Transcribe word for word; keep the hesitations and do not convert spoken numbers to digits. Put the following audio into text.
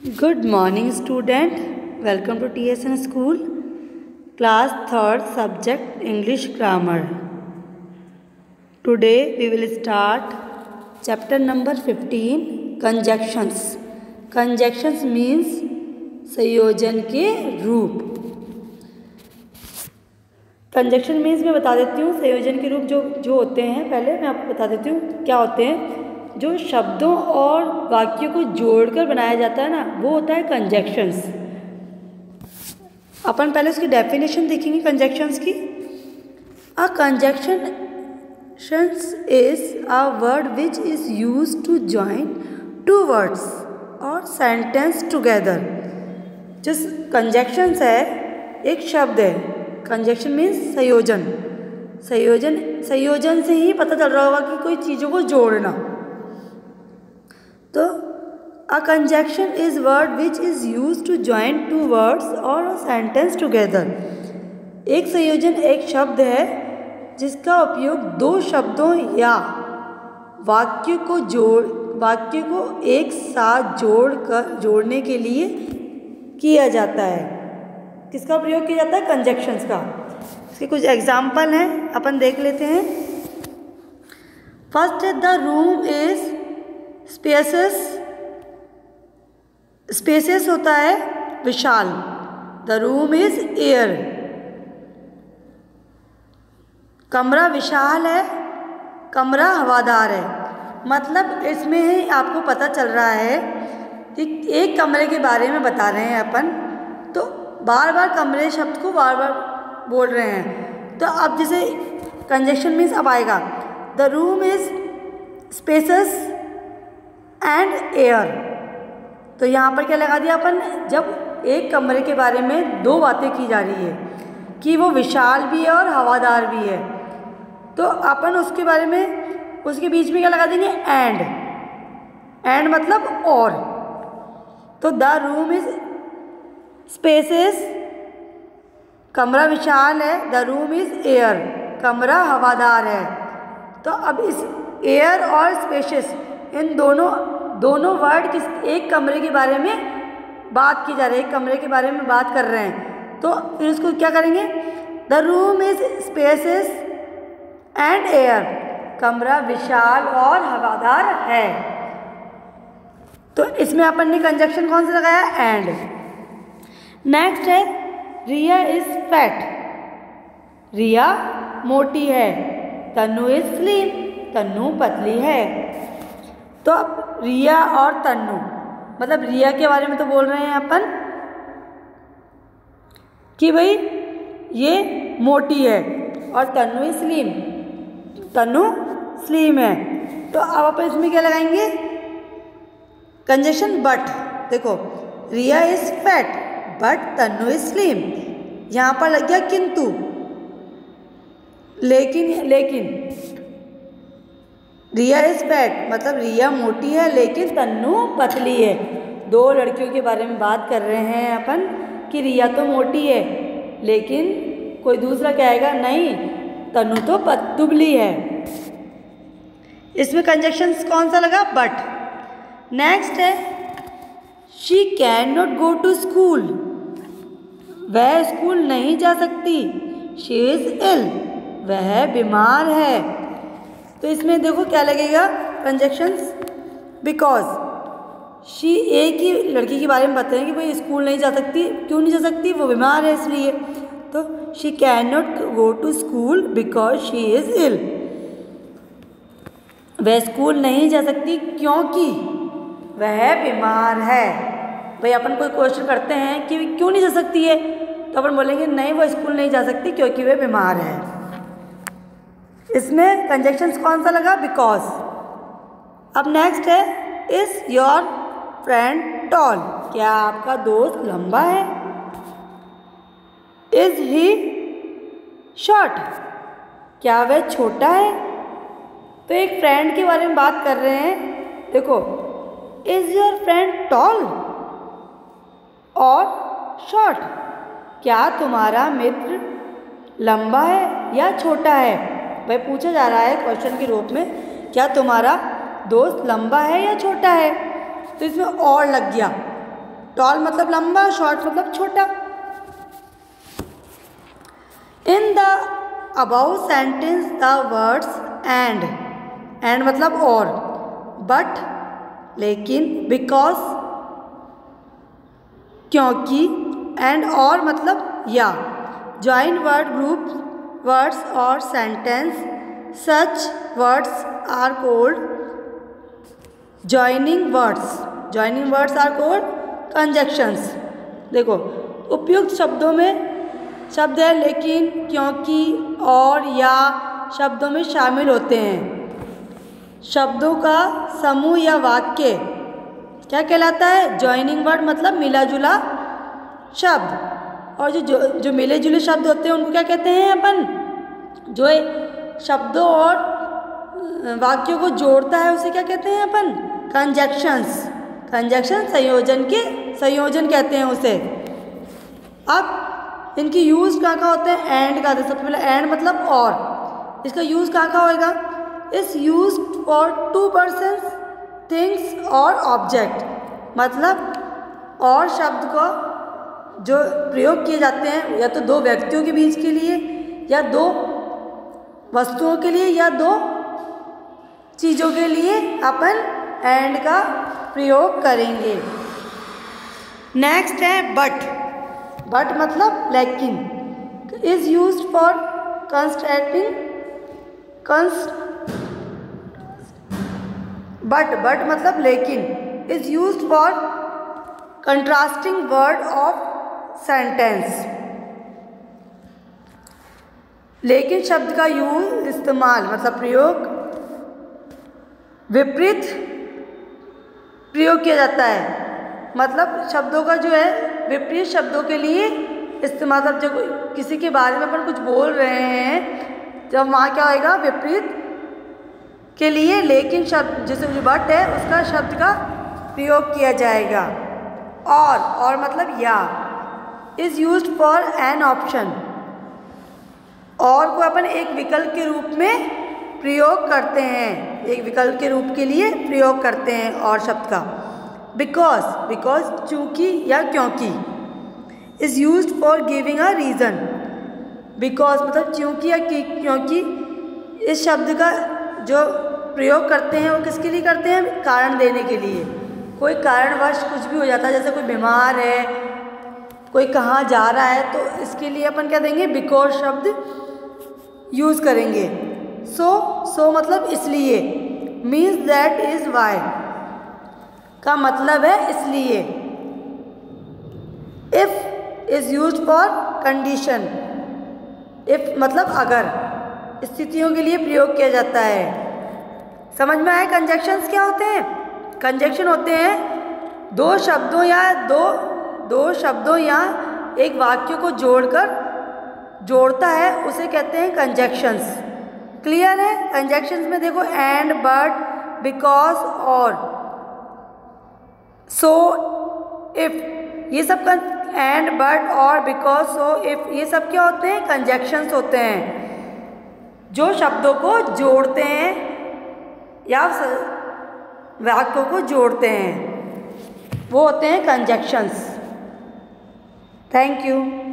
Good morning, student. Welcome to T S N School, class third, subject English Grammar. Today we will start chapter number fifteen, conjunctions. Conjunctions means संयोजन के रूप. Conjunction means मैं बता देती हूँ संयोजन के रूप जो जो होते हैं. पहले मैं आपको बता देती हूँ क्या होते हैं. जो शब्दों और वाक्यों को जोड़कर बनाया जाता है ना, वो होता है कंजक्शंस. अपन पहले उसकी डेफिनेशन देखेंगे कंजक्शंस की. A conjunctions is a word which is used to join two words और सेंटेंस टुगेदर. जो कंजक्शंस है एक शब्द है. कंजक्शन मीन्स संयोजन. संयोजन संयोजन से ही पता चल रहा होगा कि कोई चीज़ों को जोड़ना. तो a conjunction is word which is use to join two words और अ सेंटेंस टुगेदर. एक संयोजन एक शब्द है जिसका उपयोग दो शब्दों या वाक्य को जोड़ वाक्य को एक साथ जोड़कर जोड़ने के लिए किया जाता है. किसका प्रयोग किया जाता है? कंजक्शंस का. इसके कुछ एग्जाम्पल हैं, अपन देख लेते हैं. First, the room is spaces. Spaces होता है विशाल. The room is air. कमरा विशाल है, कमरा हवादार है. मतलब इसमें ही आपको पता चल रहा है कि एक कमरे के बारे में बता रहे हैं अपन, तो बार बार कमरे शब्द को बार बार बोल रहे हैं. तो अब जैसे कंजक्शन मीन्स अब आएगा the room is spaces and air. तो यहाँ पर क्या लगा दिया अपन, जब एक कमरे के बारे में दो बातें की जा रही है कि वो विशाल भी है और हवादार भी है, तो अपन उसके बारे में उसके बीच में क्या लगा देंगे? एंड. एंड मतलब और. तो द रूम इज स्पेसेस, कमरा विशाल है. द रूम इज एयर, कमरा हवादार है. तो अब इस एयर और स्पेशियस इन दोनों दोनों वर्ड किस एक कमरे के बारे में बात की जा रही है, एक कमरे के बारे में बात कर रहे हैं. तो फिर इसको क्या करेंगे? The room is spaces and air, कमरा विशाल और हवादार है. तो इसमें अपन ने कंजक्शन कौन सा लगाया? एंड. नेक्स्ट है रिया इज फैट. रिया मोटी है. तन्नू इज स्लिम, तन्नू पतली है. तो अब रिया और तन्नू, मतलब रिया के बारे में तो बोल रहे हैं अपन कि भाई ये मोटी है और तन्नू इज स्लिम, तन्नू स्लिम है. तो अब अपन इसमें क्या लगाएंगे? Conjunction but. देखो, Riya is fat but Tannu is slim. यहाँ पर लग गया किंतु. लेकिन लेकिन रिया इज फैट मतलब रिया मोटी है लेकिन तन्नू पतली है. दो लड़कियों के बारे में बात कर रहे हैं अपन कि रिया तो मोटी है लेकिन कोई दूसरा क्या आएगा? नहीं, तन्नू तो दुबली है. इसमें कंजक्शंस कौन सा लगा? बट. नेक्स्ट है she can not go to school. वह स्कूल नहीं जा सकती. शी इज इल, वह बीमार है. तो इसमें देखो क्या लगेगा कंजक्शंस. बिकॉज शी, एक ही लड़की के बारे में बताएं कि भाई स्कूल नहीं जा सकती. क्यों नहीं जा सकती? वो बीमार है इसलिए. तो she can not go to school because she is ill. वह स्कूल नहीं जा सकती क्योंकि वह बीमार है. भाई अपन कोई क्वेश्चन करते हैं कि क्यों नहीं जा सकती है, तो अपन बोलेंगे नहीं वो स्कूल नहीं जा सकती क्योंकि वह बीमार है. इसमें कंजक्शंस कौन सा लगा? बिकॉज. अब नेक्स्ट है इज योर फ्रेंड टॉल. क्या आपका दोस्त लंबा है? Is he short. क्या वह छोटा है? तो एक फ्रेंड के बारे में बात कर रहे हैं. देखो, इज योर फ्रेंड टॉल और शॉर्ट. क्या तुम्हारा मित्र लंबा है या छोटा है? भाई पूछा जा रहा है क्वेश्चन के रूप में, क्या तुम्हारा दोस्त लंबा है या छोटा है? तो इसमें और लग गया. टॉल मतलब लंबा, शॉर्ट मतलब छोटा। In the above sentence the words and, and मतलब और, बट लेकिन, बिकॉज क्योंकि, एंड और मतलब या, ज्वाइन वर्ड ग्रुप वर्ड्स और sentence, such words are called joining words, joining words are called conjunctions. देखो उपयुक्त शब्दों में शब्द है लेकिन, क्योंकि और या शब्दों में शामिल होते हैं। शब्दों का समूह या वाक्य क्या कहलाता है? ज्वाइनिंग वर्ड मतलब मिला जुला शब्द। और जो जो, जो मिले जुले शब्द होते हैं उनको क्या कहते हैं अपन? जो शब्दों और वाक्यों को जोड़ता है उसे क्या कहते हैं अपन? कंजक्शंस। कंजक्शन संयोजन के संयोजन कहते हैं उसे। अब इनकी यूज़ कहाँ कहाँ होते हैं? एंड का। सबसे पहले एंड मतलब और, इसका यूज़ कहाँ कहाँ होएगा? Is use for two persons, things और ऑब्जेक्ट। मतलब और शब्द को जो प्रयोग किए जाते हैं या तो दो व्यक्तियों के बीच के लिए, या दो वस्तुओं के लिए, या दो चीज़ों के लिए अपन एंड का प्रयोग करेंगे। नेक्स्ट है बट। बट मतलब लेकिन, इज यूज्ड फॉर कंस्ट्रेटिंग कंस बट बट मतलब लेकिन, is used for contrasting word of sentence. लेकिन शब्द का यूज इस्तेमाल मतलब प्रयोग विपरीत प्रयोग किया जाता है। मतलब शब्दों का जो है विपरीत शब्दों के लिए इस्तेमाल। मतलब जब किसी के बारे में अपन कुछ बोल रहे हैं जब वहाँ क्या होएगा? विपरीत के लिए लेकिन शब्द जैसे जो बट है उसका शब्द का प्रयोग किया जाएगा। और और मतलब या, is used for an option. और को अपन एक विकल्प के रूप में प्रयोग करते हैं, एक विकल्प के रूप के लिए प्रयोग करते हैं और शब्द का। बिकॉज बिकॉज चूँकि या क्योंकि, is used for giving a reason. Because मतलब क्योंकि या क्योंकि, इस शब्द का जो प्रयोग करते हैं वो किसके लिए करते हैं? कारण देने के लिए। कोई कारणवश कुछ भी हो जाता है, जैसे कोई बीमार है, कोई कहाँ जा रहा है, तो इसके लिए अपन क्या देंगे? बिकॉज शब्द यूज़ करेंगे। सो सो मतलब इसलिए, मीन्स दैट इज वाई का मतलब है इसलिए। If is used for condition. If मतलब अगर, स्थितियों के लिए प्रयोग किया जाता है। समझ में आए कंजक्शंस क्या होते हैं? कंजक्शन होते हैं दो शब्दों या दो दो शब्दों या एक वाक्य को जोड़कर जोड़ता है, उसे कहते हैं कंजक्शंस। क्लियर है? कंजक्शंस में देखो एंड, बट, बिकॉज और, सो, इफ, ये सब and, but, or, because, so, if, ये सब क्या होते हैं? कंजक्शंस होते हैं जो शब्दों को जोड़ते हैं या वाक्यों को जोड़ते हैं, वो होते हैं कंजक्शंस। Thank you.